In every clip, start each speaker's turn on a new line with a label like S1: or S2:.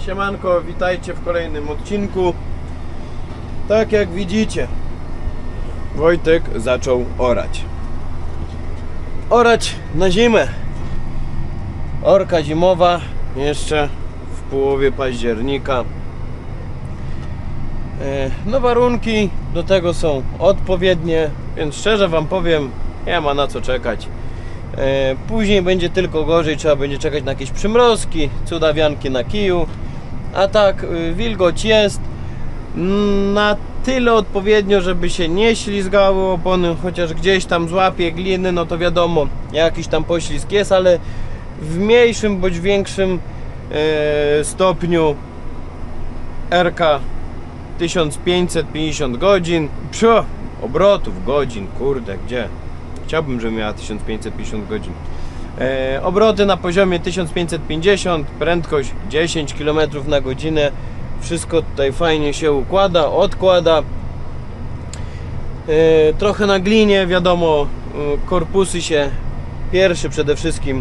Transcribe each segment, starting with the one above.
S1: Siemanko, witajcie w kolejnym odcinku. Tak jak widzicie, Wojtek zaczął orać. Orać na zimę. Orka zimowa jeszcze w połowie października. No warunki do tego są odpowiednie, więc szczerze wam powiem, nie ma na co czekać. Później będzie tylko gorzej, trzeba będzie czekać na jakieś przymrozki, cudawianki na kiju. A tak, wilgoć jest na tyle odpowiednio, żeby się nie ślizgały opony, chociaż gdzieś tam złapie gliny, no to wiadomo, jakiś tam poślizg jest, ale w mniejszym bądź większym stopniu. RK 1550 godzin, obrotów godzin, kurde, gdzie? Chciałbym, żeby miała 1550 godzin. Obroty na poziomie 1550, prędkość 10 km na godzinę. Wszystko tutaj fajnie się układa, odkłada. Trochę na glinie, wiadomo, korpusy się pierwszy przede wszystkim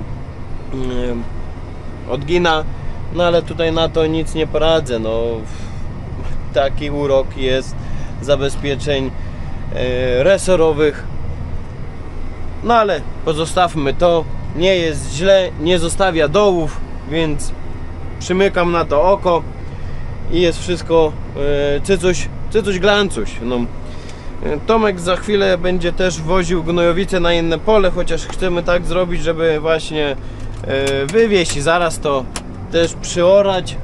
S1: odgina, no ale tutaj na to nic nie poradzę. No, taki urok jest zabezpieczeń resorowych. No ale pozostawmy to, nie jest źle, nie zostawia dołów, więc przymykam na to oko i jest wszystko cycuś glancuś. No. Tomek za chwilę będzie też woził gnojowice na inne pole, chociaż chcemy tak zrobić, żeby właśnie wywieźć i zaraz to też przyorać,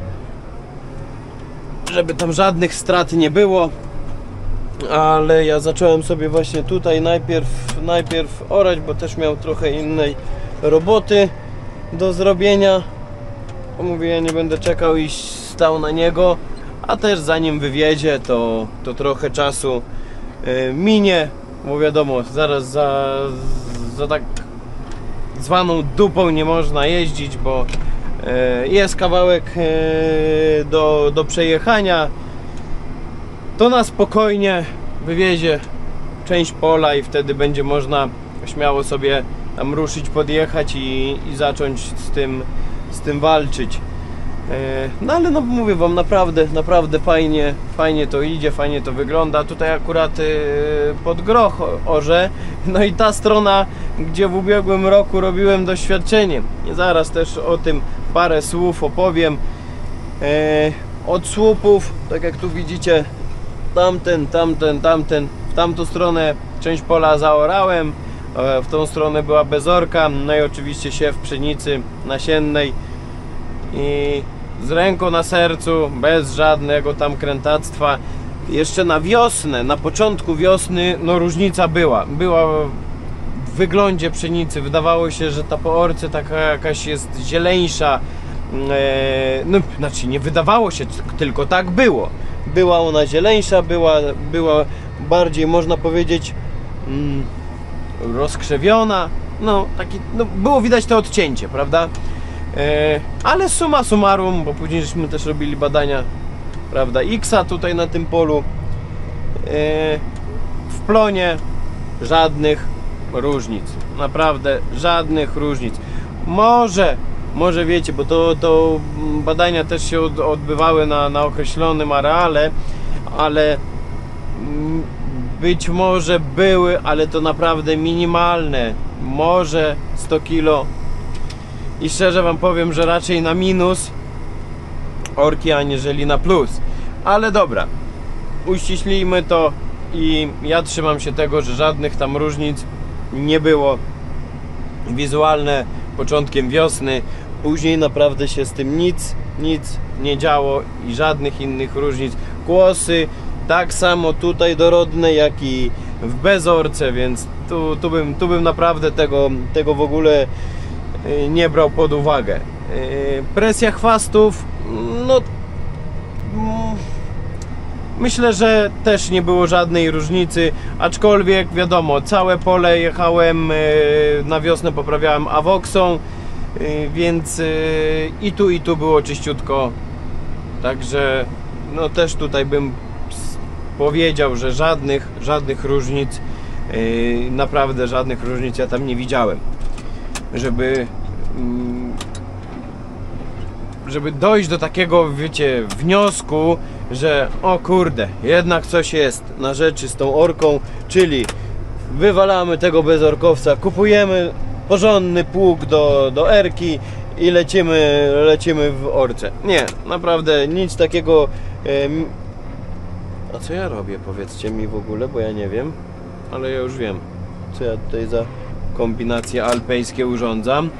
S1: żeby tam żadnych strat nie było. Ale ja zacząłem sobie właśnie tutaj najpierw orać, bo też miał trochę innej roboty do zrobienia. Mówię, ja nie będę czekał i stał na niego, a też zanim wywiezie, to trochę czasu minie, bo wiadomo, zaraz za tak zwaną dupą nie można jeździć, bo jest kawałek do przejechania. To na spokojnie wywiezie część pola i wtedy będzie można śmiało sobie tam ruszyć, podjechać i zacząć z tym walczyć. No ale no mówię wam, naprawdę fajnie to idzie, fajnie to wygląda. Tutaj akurat pod groch orze. No i ta strona, gdzie w ubiegłym roku robiłem doświadczenie. Zaraz też o tym parę słów opowiem. Od słupów, tak jak tu widzicie, tamten, w tamtą stronę część pola zaorałem, w tą stronę była bezorka, no i oczywiście siew pszenicy nasiennej i z ręką na sercu, bez żadnego tam krętactwa. Jeszcze na wiosnę, na początku wiosny, no różnica była w wyglądzie pszenicy. Wydawało się, że ta po orce taka jakaś jest zieleńsza, no znaczy nie wydawało się, tylko tak było. Była ona zieleńsza, była bardziej, można powiedzieć, rozkrzewiona. No, było widać to odcięcie, prawda? Ale summa summarum, bo później żeśmy też robili badania, prawda, X-a tutaj na tym polu. W plonie żadnych różnic, naprawdę żadnych różnic. Może wiecie, bo to badania też się odbywały na określonym areale, ale być może były, ale to naprawdę minimalne, może 100 kg. I szczerze wam powiem, że raczej na minus orki, aniżeli na plus. Ale dobra, uściślijmy to i ja trzymam się tego, że żadnych tam różnic nie było. Wizualne początkiem wiosny, później naprawdę się z tym nic nie działo i żadnych innych różnic. Kłosy tak samo tutaj dorodne, jak i w bezorce, więc tu bym naprawdę tego w ogóle nie brał pod uwagę. Presja chwastów, no myślę, że też nie było żadnej różnicy, aczkolwiek wiadomo, całe pole jechałem na wiosnę, poprawiałem Avoxą, więc i tu było czyściutko, także no też tutaj bym powiedział, że żadnych różnic, naprawdę żadnych różnic ja tam nie widziałem, żeby dojść do takiego, wiecie, wniosku, że o kurde, jednak coś jest na rzeczy z tą orką, czyli wywalamy tego bezorkowca, kupujemy porządny pług do erki i lecimy w orce. Nie, naprawdę nic takiego. A co ja robię, powiedzcie mi w ogóle, bo ja nie wiem, ale ja już wiem, co ja tutaj za kombinacje alpejskie urządzam.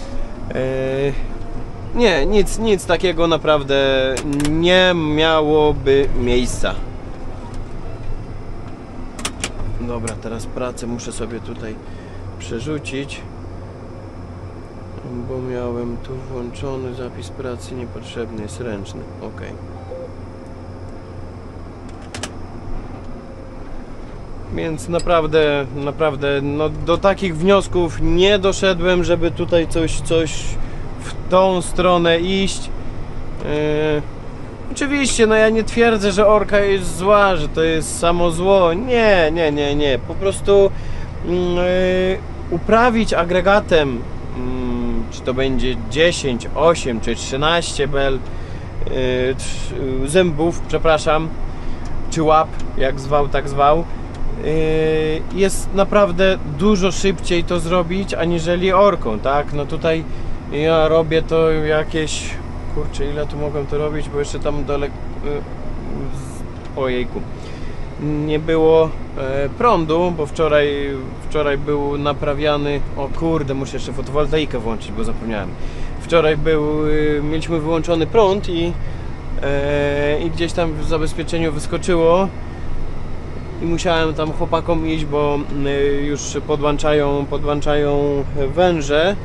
S1: Nie, nic takiego naprawdę nie miałoby miejsca. Dobra, teraz pracę muszę sobie tutaj przerzucić, bo miałem tu włączony zapis pracy niepotrzebny, jest ręczny. Ok. Więc naprawdę no, do takich wniosków nie doszedłem, żeby tutaj coś w tą stronę iść. Oczywiście, no ja nie twierdzę, że orka jest zła, że to jest samo zło. Nie. Po prostu uprawić agregatem, czy to będzie 10, 8 czy 13 zębów, przepraszam, czy łap, jak zwał, tak zwał, jest naprawdę dużo szybciej to zrobić, aniżeli orką, tak? No tutaj ja robię to jakieś, kurczę, ile tu mogłem to robić, bo jeszcze tam dole, ojejku, nie było prądu, bo wczoraj był naprawiany, o kurde, muszę jeszcze fotowoltaikę włączyć, bo zapomniałem. Wczoraj mieliśmy wyłączony prąd i gdzieś tam w zabezpieczeniu wyskoczyło i musiałem tam chłopakom iść, bo już podłączają węże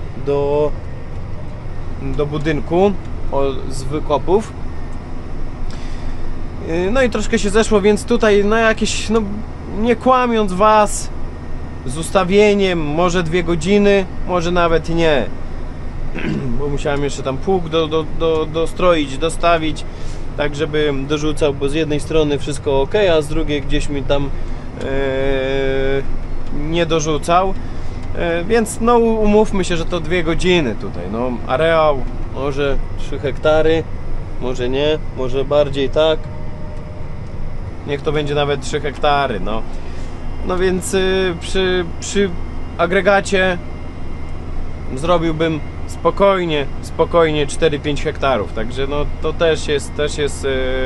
S1: do budynku z wykopów. No i troszkę się zeszło, więc tutaj no jakieś, no nie kłamiąc was, z ustawieniem może 2 godziny, może nawet nie, bo musiałem jeszcze tam pług dostroić, dostawić, tak żeby dorzucał, bo z jednej strony wszystko ok, a z drugiej gdzieś mi tam nie dorzucał, więc no umówmy się, że to 2 godziny tutaj, no areał może 3 hektary, może nie, może bardziej tak, niech to będzie nawet 3 hektary, no więc przy agregacie zrobiłbym spokojnie 4-5 hektarów, także no to też jest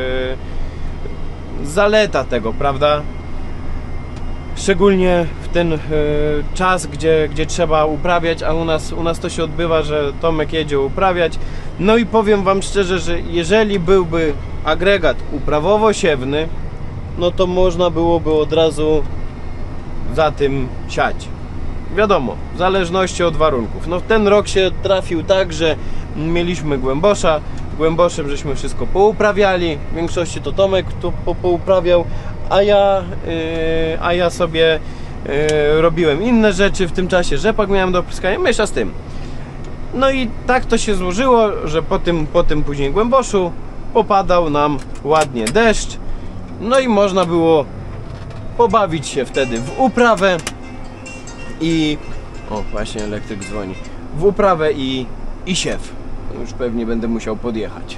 S1: zaleta tego, prawda? Szczególnie w ten czas, gdzie trzeba uprawiać, a u nas to się odbywa, że Tomek jedzie uprawiać. No i powiem wam szczerze, że jeżeli byłby agregat uprawowo-siewny, no to można byłoby od razu za tym siać. Wiadomo, w zależności od warunków. No ten rok się trafił tak, że mieliśmy głęboszem żeśmy wszystko pouprawiali. W większości to Tomek to pouprawiał, a ja sobie robiłem inne rzeczy w tym czasie. Rzepak miałem do opryskania, mniejsza z tym. No i tak to się złożyło, że po tym później głęboszu popadał nam ładnie deszcz. No i można było pobawić się wtedy w uprawę i... O, właśnie elektryk dzwoni. W uprawę i siew. Już pewnie będę musiał podjechać.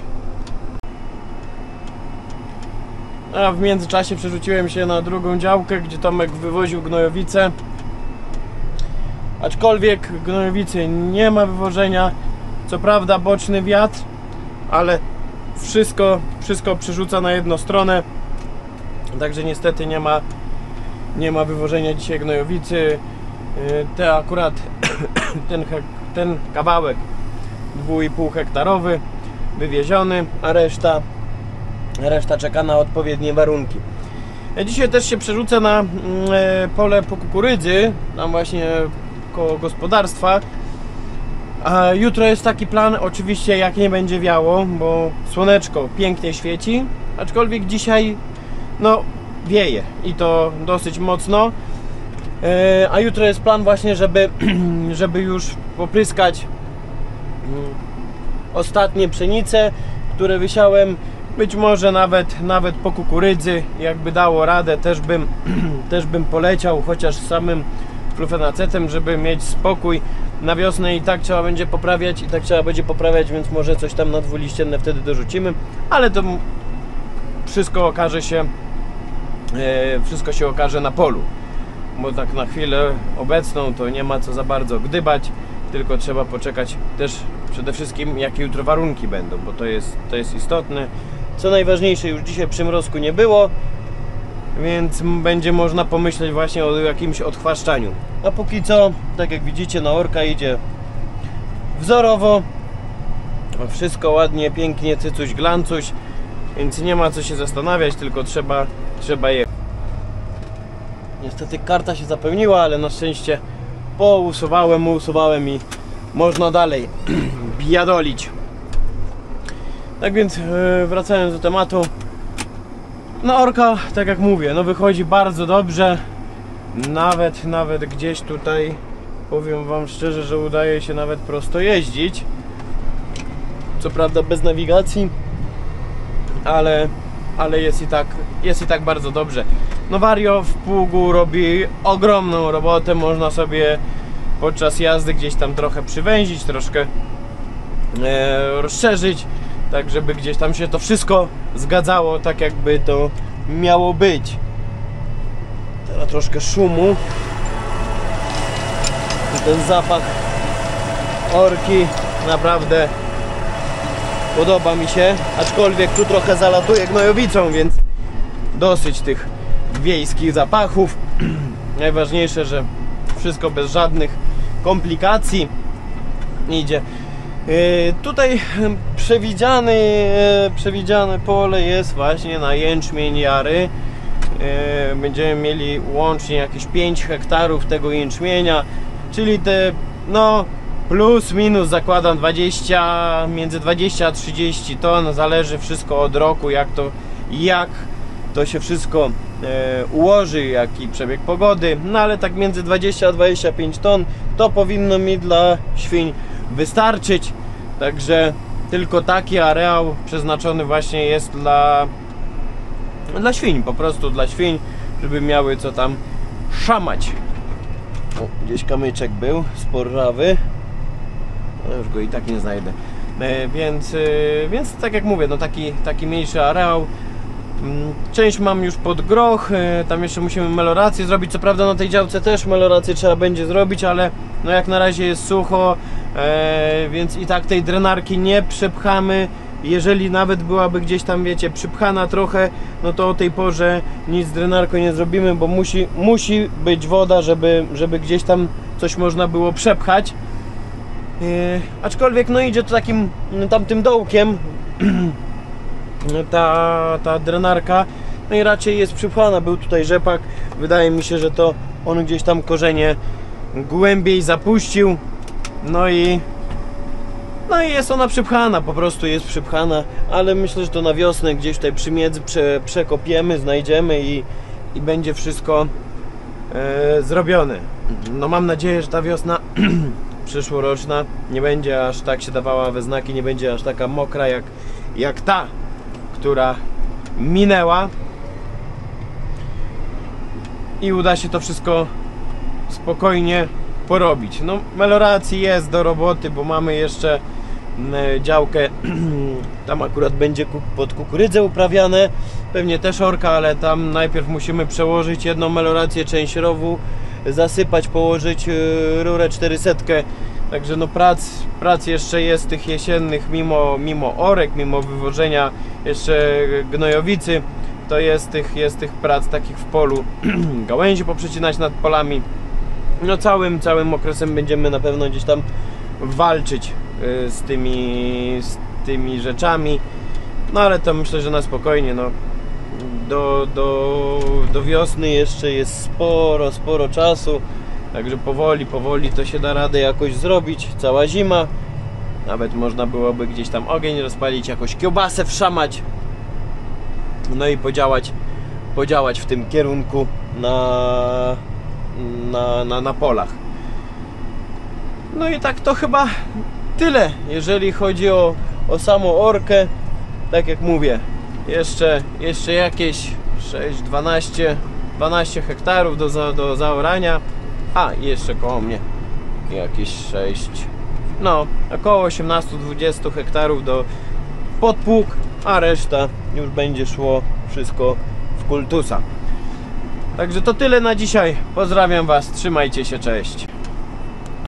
S1: A w międzyczasie przerzuciłem się na drugą działkę, gdzie Tomek wywoził gnojowice. Aczkolwiek gnojowicy nie ma wywożenia. Co prawda boczny wiatr, ale wszystko przerzuca na jedną stronę. Także niestety nie ma wywożenia dzisiaj gnojowicy. Te akurat ten kawałek 2,5 hektarowy wywieziony, a reszta czeka na odpowiednie warunki. Ja dzisiaj też się przerzucę na pole po kukurydzy, tam właśnie koło gospodarstwa. A jutro jest taki plan, oczywiście jak nie będzie wiało, bo słoneczko pięknie świeci, aczkolwiek dzisiaj no wieje i to dosyć mocno. A jutro jest plan właśnie, żeby już popryskać ostatnie pszenice, które wysiałem. Być może nawet po kukurydzy, jakby dało radę, też bym poleciał, chociaż samym flufenacetem, żeby mieć spokój. na wiosnę i tak trzeba będzie poprawiać, więc może coś tam na dwuliścienne wtedy dorzucimy, ale to wszystko się okaże na polu, bo tak na chwilę obecną to nie ma co za bardzo gdybać, tylko trzeba poczekać też przede wszystkim, jakie jutro warunki będą, bo to jest istotne. Co najważniejsze, już dzisiaj przymrozku nie było, więc będzie można pomyśleć właśnie o jakimś odchwaszczaniu. A póki co, tak jak widzicie, na orka idzie wzorowo, wszystko ładnie, pięknie, cycuś, glancuś, więc nie ma co się zastanawiać, tylko trzeba je. Niestety karta się zapełniła, ale na szczęście usuwałem i można dalej biadolić. Tak więc wracając do tematu, no orka, tak jak mówię, no wychodzi bardzo dobrze. Nawet gdzieś tutaj, powiem wam szczerze, że udaje się nawet prosto jeździć. Co prawda bez nawigacji, ale jest i tak bardzo dobrze. No Vario w pługu robi ogromną robotę, można sobie podczas jazdy gdzieś tam trochę przywęzić, troszkę rozszerzyć, tak żeby gdzieś tam się to wszystko zgadzało tak, jakby to miało być. Teraz troszkę szumu. I ten zapach orki naprawdę podoba mi się, aczkolwiek tu trochę zalatuje gnojowicą, więc dosyć tych wiejskich zapachów. Najważniejsze, że wszystko bez żadnych komplikacji idzie. Tutaj przewidziane pole jest właśnie na jęczmień jary. Będziemy mieli łącznie jakieś 5 hektarów tego jęczmienia, czyli te, no plus minus zakładam między 20 a 30 ton, zależy wszystko od roku, jak to się wszystko ułoży, jaki przebieg pogody, no ale tak między 20 a 25 ton to powinno mi dla świń wystarczyć, także tylko taki areał przeznaczony właśnie jest dla świń, po prostu dla świń, żeby miały co tam szamać. O, gdzieś kamyczek był sporrawy, no już go i tak nie znajdę, więc tak jak mówię, no taki mniejszy areał. Część mam już pod groch, tam jeszcze musimy melorację zrobić, co prawda na tej działce też melorację trzeba będzie zrobić, ale no jak na razie jest sucho, więc i tak tej drenarki nie przepchamy. Jeżeli nawet byłaby gdzieś tam, wiecie, przypchana trochę, no to o tej porze nic z drenarką nie zrobimy, bo musi być woda, żeby gdzieś tam coś można było przepchać. Aczkolwiek no idzie to takim tamtym dołkiem ta drenarka, no i raczej jest przypchana. Był tutaj rzepak, wydaje mi się, że to on gdzieś tam korzenie głębiej zapuścił, no i jest ona przypchana, po prostu jest przypchana, ale myślę, że to na wiosnę gdzieś tutaj przy miedzy przekopiemy, znajdziemy i będzie wszystko zrobione. No mam nadzieję, że ta wiosna przyszłoroczna nie będzie aż tak się dawała we znaki, nie będzie aż taka mokra jak ta, która minęła, i uda się to wszystko spokojnie porobić. No meloracji jest do roboty, bo mamy jeszcze działkę, tam akurat będzie pod kukurydzę uprawiane, pewnie też orka, ale tam najpierw musimy przełożyć jedną melorację, część rowu, zasypać, położyć rurę 400. Także no prac jeszcze jest tych jesiennych, mimo orek, mimo wywożenia jeszcze gnojowicy, to jest tych prac takich w polu, gałęzi poprzecinać nad polami. No całym okresem będziemy na pewno gdzieś tam walczyć z tymi rzeczami, no ale to myślę, że na spokojnie, no do wiosny jeszcze jest sporo czasu, także powoli to się da radę jakoś zrobić, cała zima, nawet można byłoby gdzieś tam ogień rozpalić, jakoś kiełbasę wszamać, no i podziałać w tym kierunku na polach. No i tak to chyba tyle, jeżeli chodzi o samą orkę. Tak jak mówię, jeszcze jakieś 12 hektarów do zaorania. A, i jeszcze koło mnie jakieś 6, no około 18-20 hektarów do podpług, a reszta już będzie szło wszystko w kultusa. Także to tyle na dzisiaj. Pozdrawiam Was, trzymajcie się, cześć.